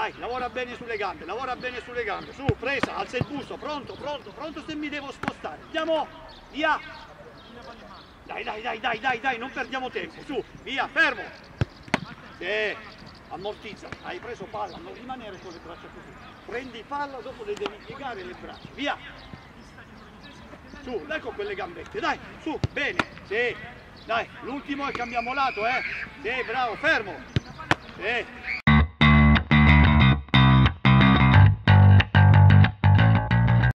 Dai, lavora bene sulle gambe, su, presa, alza il busto, pronto se mi devo spostare. Andiamo, via. Dai, non perdiamo tempo, su, via, fermo. Sì, ammortizza, hai preso palla, non rimanere con le braccia così. Prendi palla, dopo le devi piegare le braccia, via. Su, dai con quelle gambette, dai, su, bene, sì. Dai, l'ultimo e cambiamo lato, Sì, bravo, fermo. Sì.